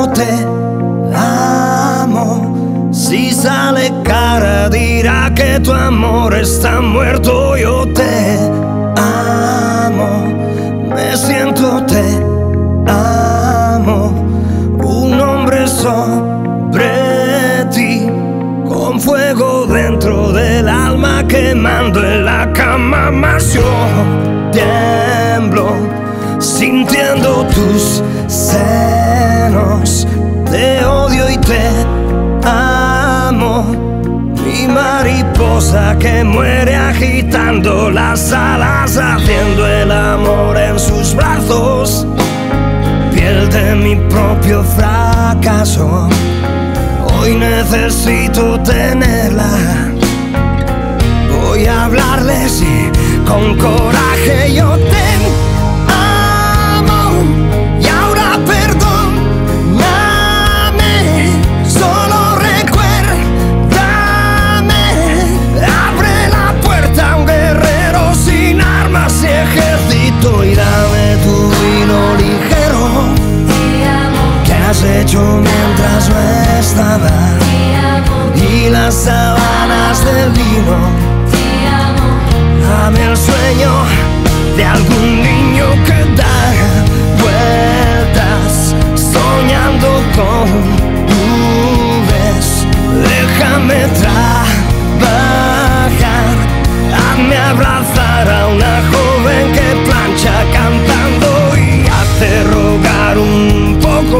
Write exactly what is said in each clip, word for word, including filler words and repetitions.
amo, te amo. Si sale cara dirá que tu amor está muerto. Yo te amo, me siento, te amo. Un hombre sobre ti, con fuego dentro del alma, quemando en la cama. Más yo tiemblo, sintiendo tus senos. Te odio y te amo. Mi mariposa que muere agitando las alas, haciendo el amor en sus brazos. Piel de mi propio fracaso, hoy necesito tenerla. Voy a hablarle, sí, con coraje. Yo te amo y ahora perdóname. Solo recuérdame. Abre la puerta a un guerrero sin armas y ejército, y dame tu vino ligero. ¿Qué has hecho mientras no estaba? Y las sábanas del vino. Dame el sueño de algún niño que da vueltas, soñando con nubes. Déjame trabajar, hazme abrazar a una joven que plancha cantando y hace rogar un poco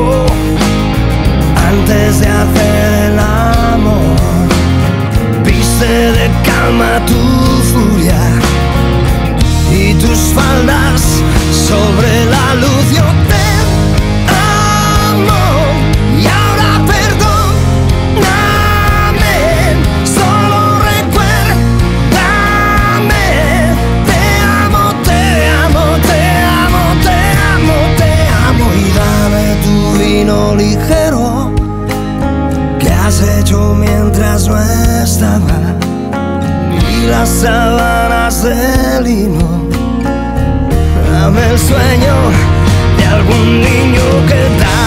antes de hacer el amor. Viste de calma tu furia y tus faldas sobre la luz. Yo te amo y ahora perdóname. Solo recuérdame. Te amo, te amo, te amo, te amo, te amo. Y dame tu vino ligero. ¿Qué has hecho mientras no estaba? Y las sábanas de lino. Dame el sueño de algún niño que da